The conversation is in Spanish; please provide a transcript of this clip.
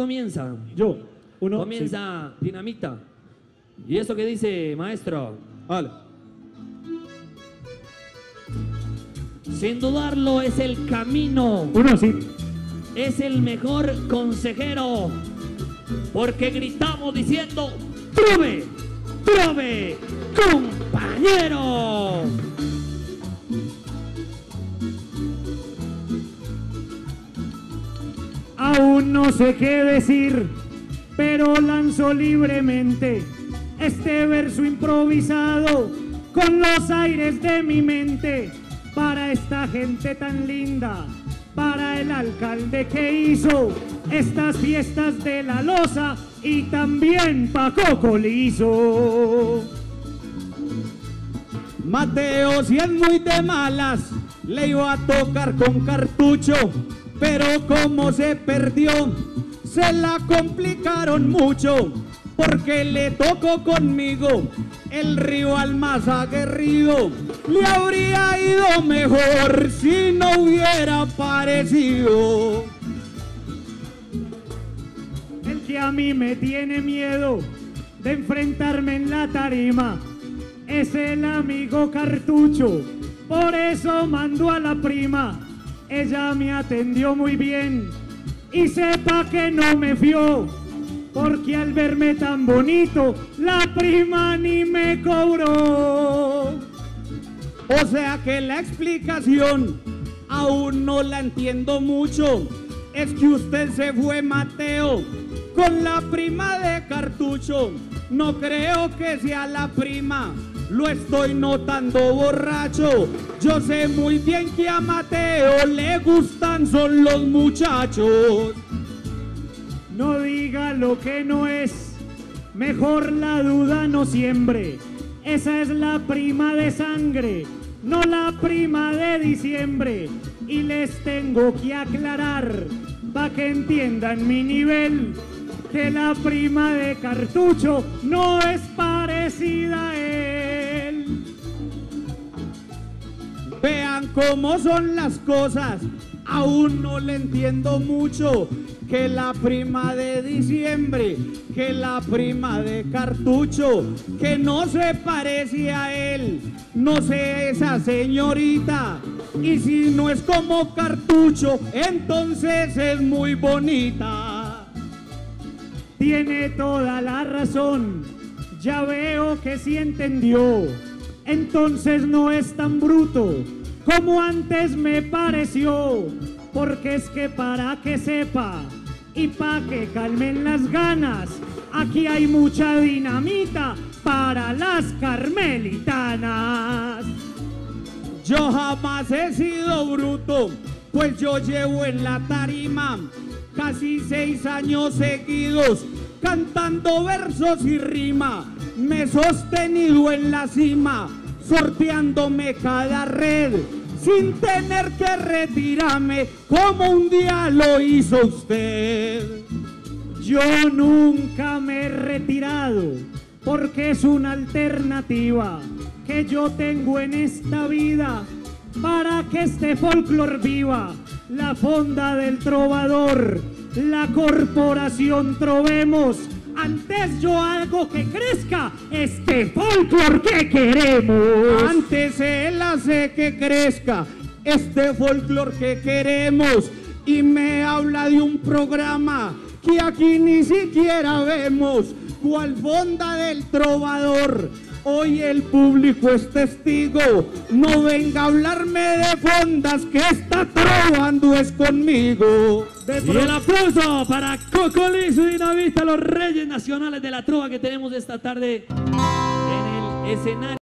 comienza? Yo. Uno. Comienza Dinamita. ¿Y eso qué dice, maestro? Vale. Sin dudarlo es el camino. Uno, sí. Es el mejor consejero. Porque gritamos diciendo: ¡Trove! ¡Trove! ¡Compañero! Aún no sé qué decir, pero lanzo libremente este verso improvisado con los aires de mi mente para esta gente tan linda, para el alcalde que hizo estas fiestas de la Loza y también pa' Coco Lizo. Mateo, si es muy de malas, le iba a tocar con cartucho, pero como se perdió, se la complicaron mucho, porque le tocó conmigo, el rival más aguerrido. Le habría ido mejor si no hubiera aparecido. El que a mí me tiene miedo de enfrentarme en la tarima es el amigo Cartucho, por eso mandó a la prima. Ella me atendió muy bien y sepa que no me fió, porque al verme tan bonito la prima ni me cobró. O sea que la explicación aún no la entiendo mucho. Es que usted se fue, Mateo, con la prima de Cartucho. No creo que sea la prima, lo estoy notando borracho. Yo sé muy bien que a Mateo le gustan son los muchachos. No diga lo que no es, mejor la duda no siembre. Esa es la prima de sangre, no la prima de diciembre. Y les tengo que aclarar, pa' que entiendan mi nivel, que la prima de Cartucho no es parecida a él. Vean cómo son las cosas, aún no le entiendo mucho. Que la prima de diciembre, que la prima de Cartucho, que no se parece a él, no sé esa señorita. Y si no es como Cartucho, entonces es muy bonita. Tiene toda la razón, ya veo que sí entendió. Entonces no es tan bruto como antes me pareció, porque es que para que sepa y pa' que calmen las ganas, aquí hay mucha dinamita para las carmelitanas. Yo jamás he sido bruto, pues yo llevo en la tarima casi 6 años seguidos cantando versos y rima. Me he sostenido en la cima, sorteándome cada red, sin tener que retirarme como un día lo hizo usted. Yo nunca me he retirado, porque es una alternativa que yo tengo en esta vida para que este folclor viva. La Fonda del Trovador, la Corporación Trovemos. Antes yo hago que crezca este folclor que queremos. Antes él hace que crezca este folclor que queremos. Y me habla de un programa que aquí ni siquiera vemos. ¿Cuál Fonda del Trovador? Hoy el público es testigo. No venga a hablarme de fondas, que está trovando es conmigo. Y el aplauso para Coco Lizo y Dinamita, los reyes nacionales de la trova que tenemos esta tarde en el escenario.